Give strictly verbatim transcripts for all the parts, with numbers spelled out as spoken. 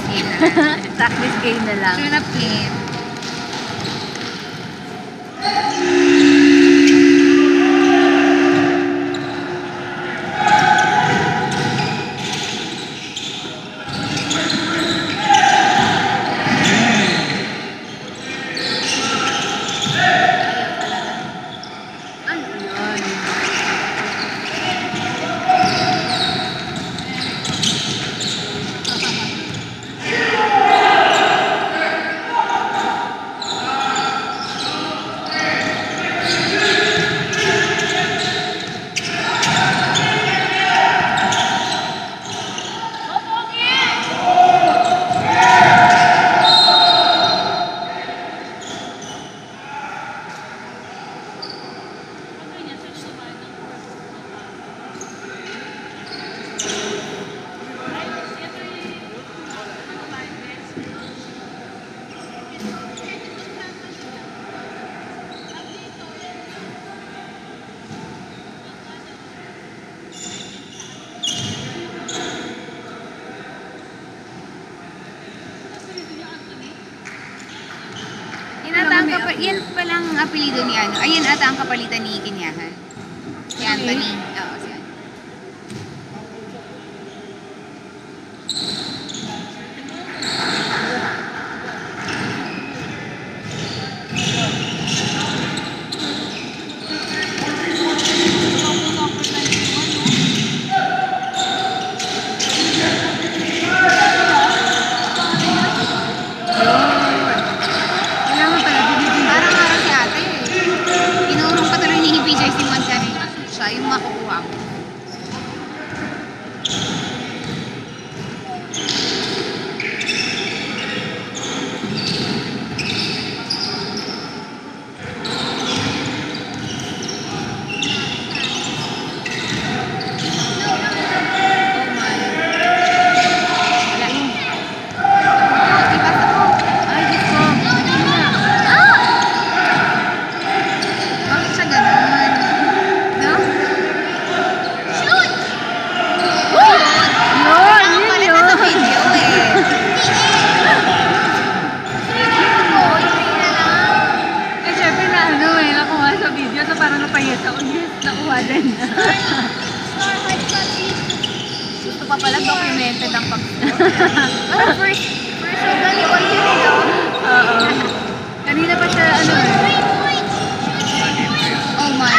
practice game na lang. Practice game na lang. Tune up game. Yan palang apelido ni ano. Ayan ata ang kapalitan ni Kinyahan. Si Anthony. Oo, si Anthony. Yung makukuha mo. Gusto pa pala documented ang pag-score. Parang first, first show na ni Oy yun eh, no? Oo. Kanina pa siya, ano eh. Oh my.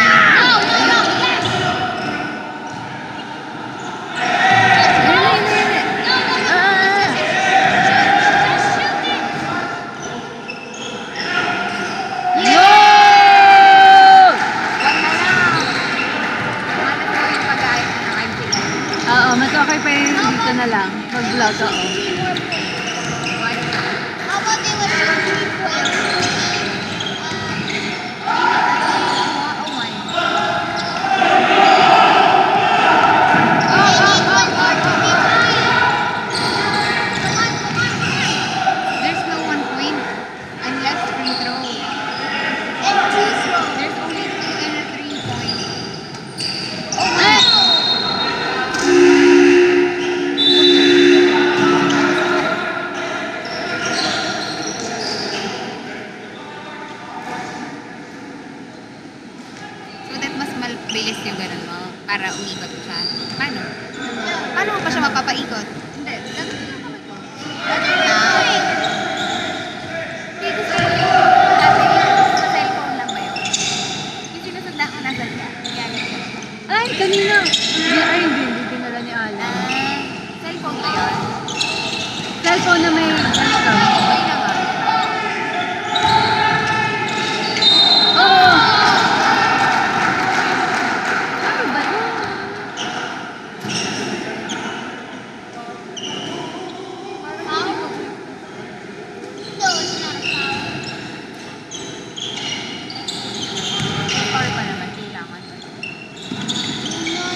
Okay pa yun dito na lang. Mag-vlog ako. How about they would show three points? Oh my. There's no one point unless free throw. And two throws. There's only two and a three point. Oh my. Bilis yung ganun mo para umikot siya. Paano? Paano mo pa siya mapapaikot? Hindi. Ganun lang kami ko. Ah. Hindi gusto ko yung dati sa cellphone lang ba yun? Yung sinusunda ko nasa siya. Ay, kanina. Ay, hindi. Hindi dinala ni Alan. Ah, cellphone ba yun? Cellphone na may ganito. Okay na nga. Oo.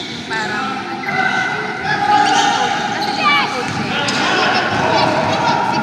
Parang, ano, hindi coach. Kasi hindi coach eh.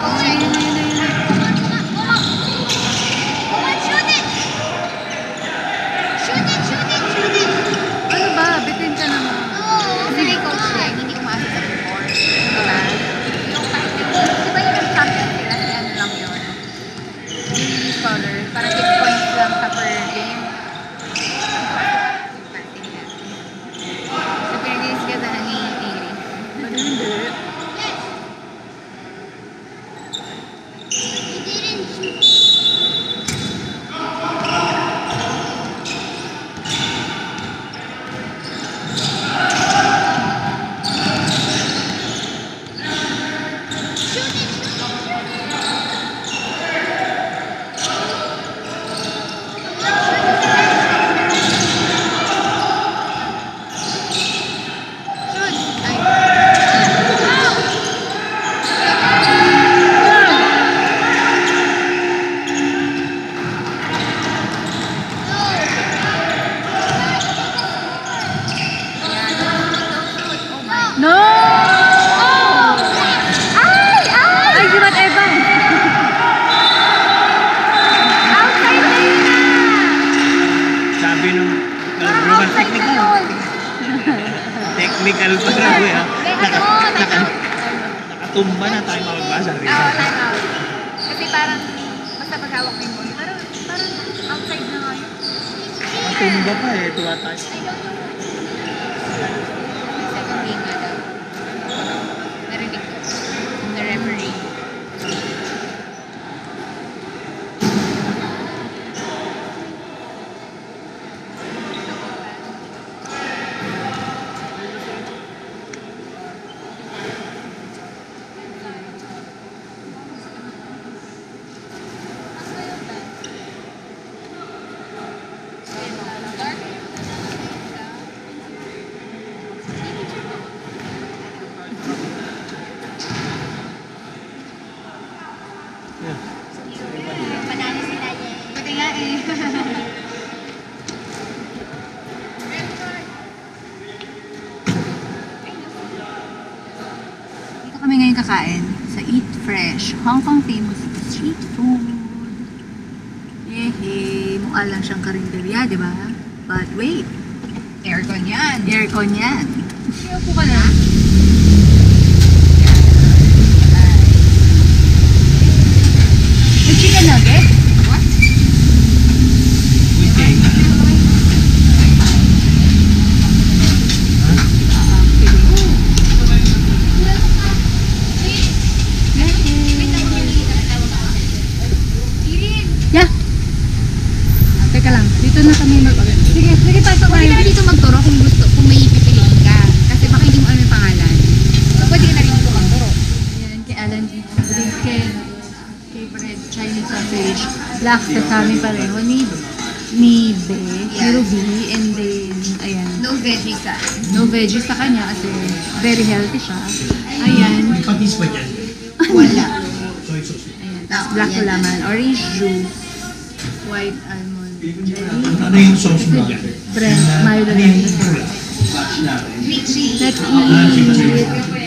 Shoot! Ay. Ayan, don't shoot, don't shoot. Oh my. No! Ay! Ay! Ay, si Matt Evans! Outside na yun na! Sabi nung Parang Roman outside na technical. yun. Technical pa rin eh. ha? May Naka, ano, time naka, out. nakatumba na tayo magbasa rin. Oo, time out. Kasi parang, basta paghawak mo yung ball, parang, parang outside na nga yun. Natumba pa eh. Tuwa tayo. Second game nga daw. Narinig ko. The referee. Panalo sila niya. Pati nga eh. Dito kami ngayon kakain sa Eat Fresh, Hong Kong famous street food. Yehey, mukha lang siyang karinderya, di ba? But wait, aircon yan. Aircon yan. Kaya po ka na. The chicken nugget? What? Weekday. Yeah. Teka lang, dito na kami mag... Sige, sige, pasok Pwede tayo. ka na dito magturo kung gusto, kung may pipiliin ka. Kasi baka hindi mo alam yung pangalan. So pwede ka na rin dito magturo. Ayan, kay Alan Brisken, favorite Chinese sausage, black sesame pareho ni ni Be, Yeah. ni Ruby, and then, ayan, No veggies ah. no veggies sa kanya kasi very healthy siya. Ayan, May patis pa dyan. Wala. Soy sauce. ayan, tapos black Yan. laman, orange juice, white almond jelly, Ano yung sauce mo dyan? Brent, Milo Ano yung rice. pula? Sweet chili. Let's Ah, sige, sige. eat!